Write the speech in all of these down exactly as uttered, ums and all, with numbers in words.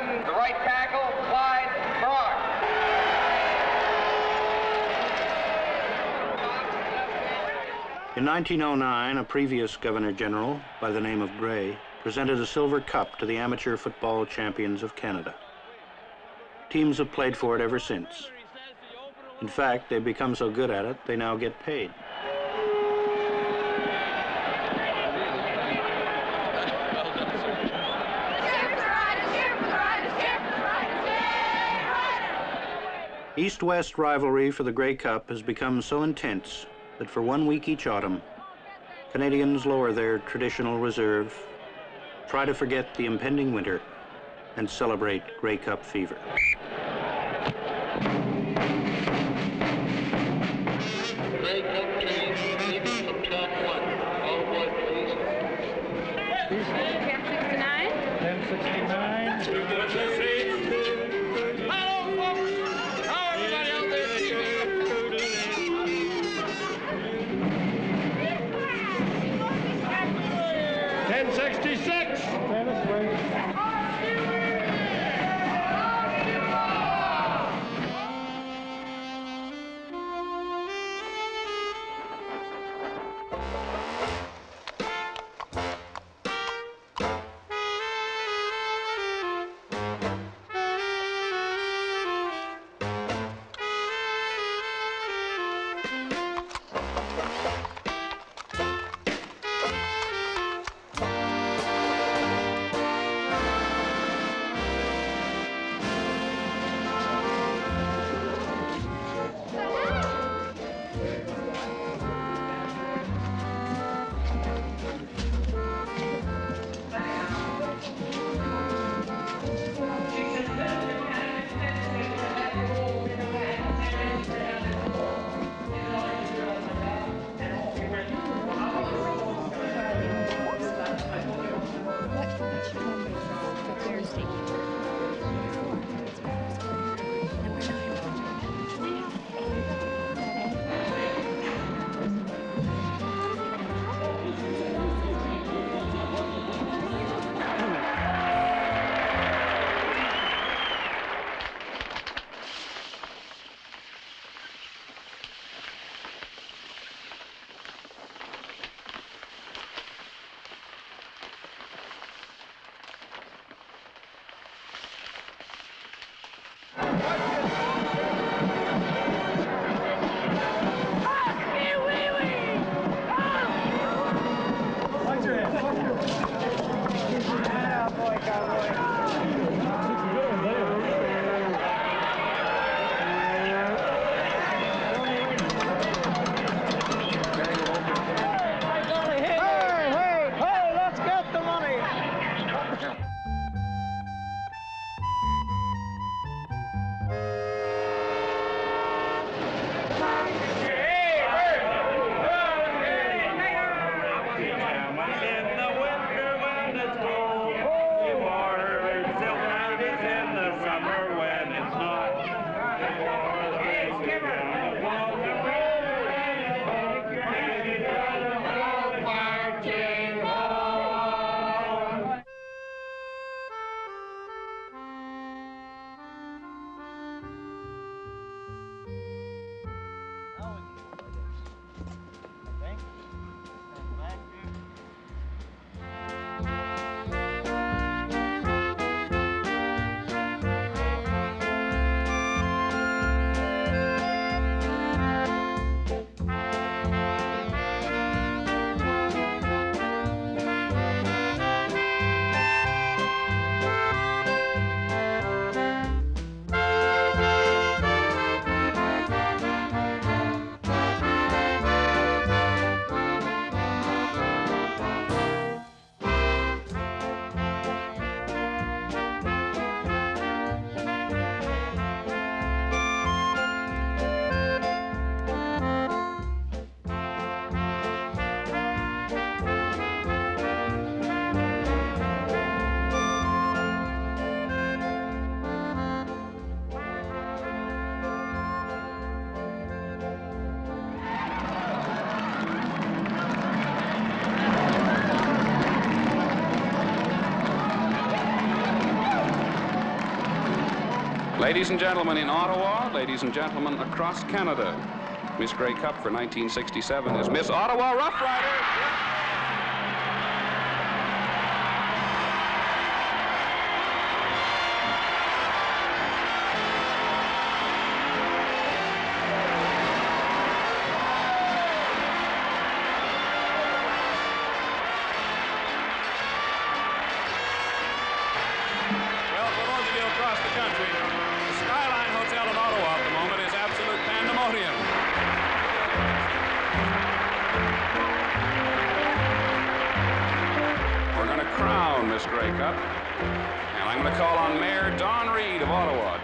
The right tackle, Clyde Brock. In nineteen oh nine, a previous Governor General by the name of Gray presented a silver cup to the amateur football champions of Canada. Teams have played for it ever since. In fact, they've become so good at it, they now get paid. East-West rivalry for the Grey Cup has become so intense that for one week each autumn, Canadians lower their traditional reserve, try to forget the impending winter, and celebrate Grey Cup fever. Grey Cup team leaving from track one. All aboard, please. ten sixty-nine. ten sixty-nine. Hello, folks. How everybody out there keeping? ten sixty-six. Tennis race. Ladies and gentlemen in Ottawa, ladies and gentlemen across Canada, Miss Grey Cup for nineteen sixty-seven is Miss Ottawa Rough Rider. Miss Grey Cup, and I'm going to call on Mayor Don Reed of Ottawa.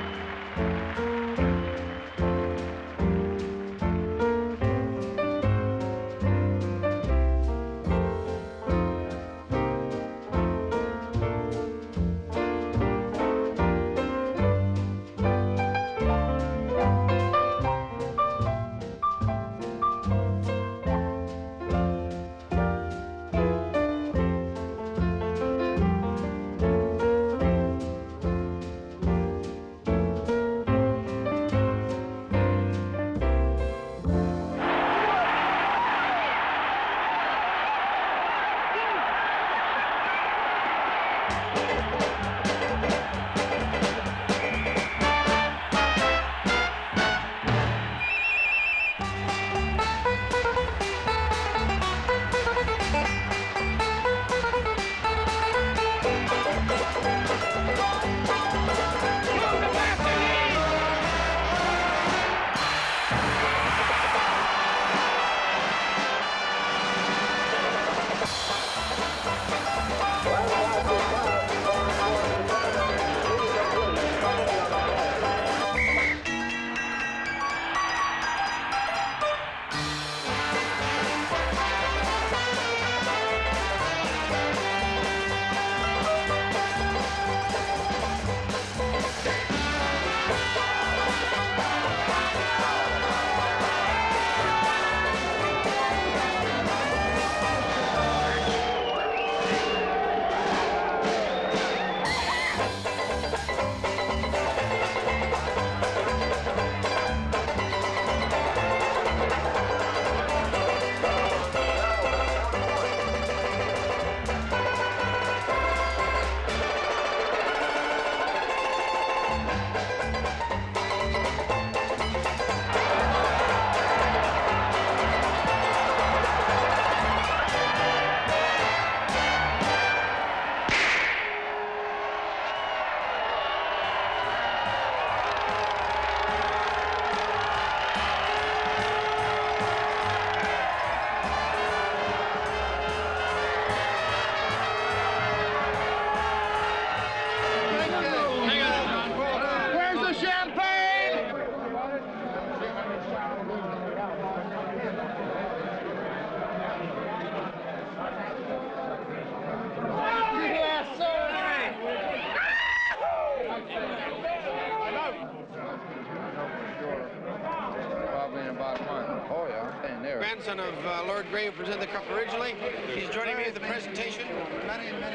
Grandson of uh, Lord Grey, who presented the cup originally. He's joining me at the presentation. Many, many.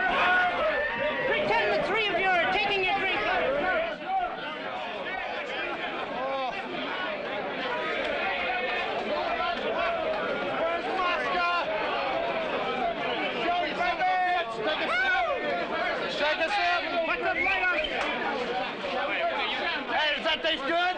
Pretend the three of you are taking your drink. Where's Mosca? Joey Buckets! Take a sip! Shake a sip! What's the light on? Hey, does that taste good?